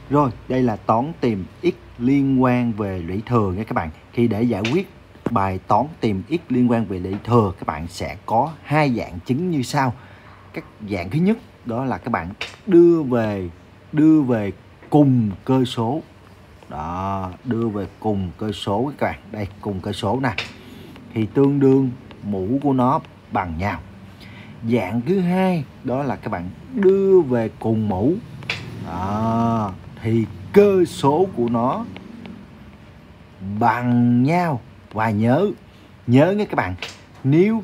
Rồi, đây là toán tìm x liên quan về lũy thừa nha các bạn. Khi để giải quyết bài toán tìm x liên quan về lũy thừa, các bạn sẽ có hai dạng chứng như sau. Các dạng thứ nhất đó là các bạn đưa về cùng cơ số. Đó, đưa về cùng cơ số các bạn. Đây, cùng cơ số nè. Thì tương đương mũ của nó bằng nhau. Dạng thứ hai đó là các bạn đưa về cùng mũ. Đó, thì cơ số của nó bằng nhau. Và nhớ nha các bạn, nếu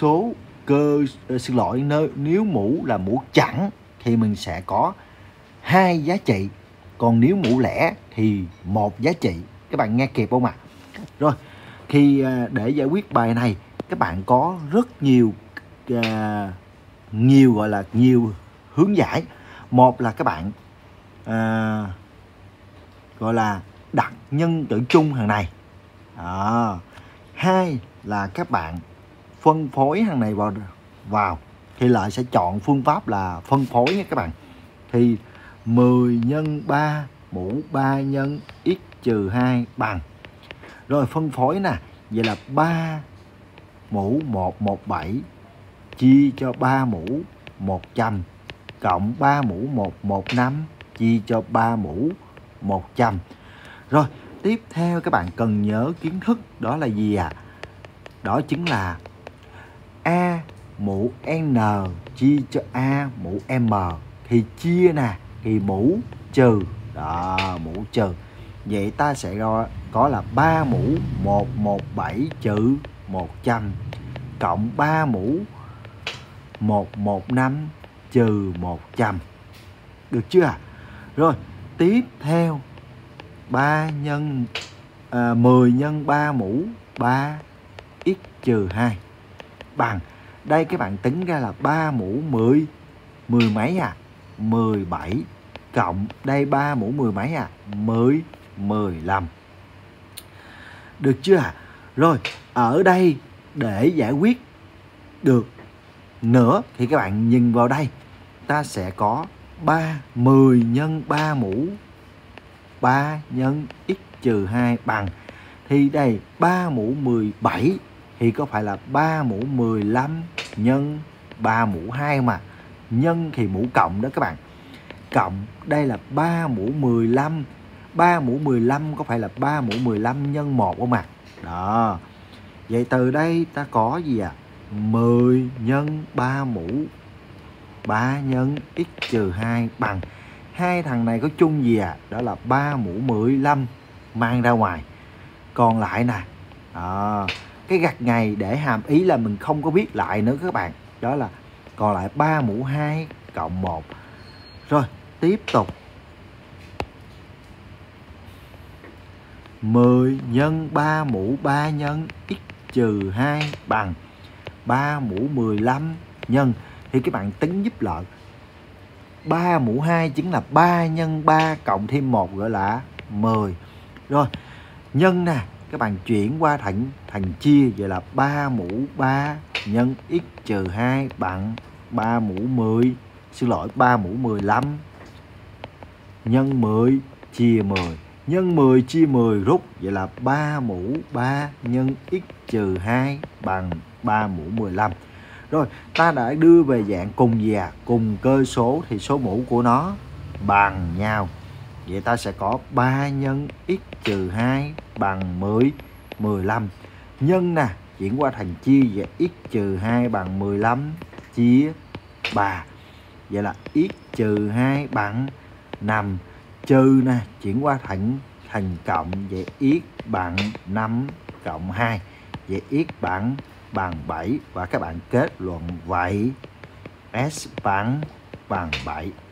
nếu mũ là mũ chẵn thì mình sẽ có hai giá trị, còn nếu mũ lẻ thì một giá trị. Các bạn nghe kịp không ạ? Rồi, khi để giải quyết bài này, các bạn có rất nhiều hướng giải. Một là các bạn gọi là đặt nhân tử chung hàng này. Hai là các bạn phân phối hàng này vào. Thì Lợi sẽ chọn phương pháp là phân phối nha các bạn. Thì 10 nhân 3 mũ 3 nhân x trừ 2 bằng. Rồi phân phối nè. Vậy là 3 mũ 117 chia cho 3 mũ 100 cộng 3 mũ 115 chia cho 3 mũ 100. Rồi, tiếp theo các bạn cần nhớ kiến thức đó là gì ạ? Đó chính là A mũ N chia cho A mũ M. Thì chia nè, thì mũ trừ. Đó, mũ trừ. Vậy ta sẽ có là 3 mũ 117 trừ 100 cộng 3 mũ 115 trừ 100. Được chưa ạ? Rồi, tiếp theo 10 nhân 3 mũ 3 x trừ 2 bằng. Đây các bạn tính ra là 3 mũ 10 mấy à? 17 cộng đây 3 mũ 10 mấy à? 15. Được chưa ạ? Rồi, ở đây để giải quyết được nữa thì các bạn nhìn vào đây. Ta sẽ có 10 nhân 3 mũ 3 nhân x trừ 2 bằng. Thì đây 3 mũ 17 thì có phải là 3 mũ 15 nhân 3 mũ 2 mà. Nhân thì mũ cộng đó các bạn. Cộng đây là 3 mũ 15. 3 mũ 15 có phải là 3 mũ 15 nhân 1 không ạ? Đó. Vậy từ đây ta có gì ạ? 10 nhân 3 mũ 3 nhân x trừ 2 bằng. Hai thằng này có chung gì ạ? Đó là 3 mũ 15 mang ra ngoài. Còn lại nè. Đó. Cái gạch này để hàm ý là mình không có viết lại nữa các bạn. Đó là còn lại 3 mũ 2 cộng 1. Rồi, tiếp tục. 10 nhân 3 mũ 3 nhân x trừ 2 bằng 3 mũ 15 nhân. Thì các bạn tính giúp Lợi. 3 mũ 2 chính là 3 nhân 3 cộng thêm 1 gọi là 10. Rồi, nhân nè. Các bạn chuyển qua thành chia. Vậy là 3 mũ 3 nhân x trừ 2 bằng 3 mũ 15 nhân 10 chia 10. Nhân 10 chia 10 rút. Vậy là 3 mũ 3 nhân x trừ 2 bằng 3 mũ 15. Rồi, ta đã đưa về dạng cùng gì à? Cùng cơ số thì số mũ của nó bằng nhau. Vậy ta sẽ có 3 nhân x trừ 2 bằng 15. Nhân nè, chuyển qua thành chia. Vậy x trừ 2 bằng 15 chia 3. Vậy là x trừ 2 bằng 5. Trừ nè, chuyển qua thành cộng. Vậy x bằng 5 cộng 2. Vậy x bằng 7. Và các bạn kết luận vậy S bằng 7.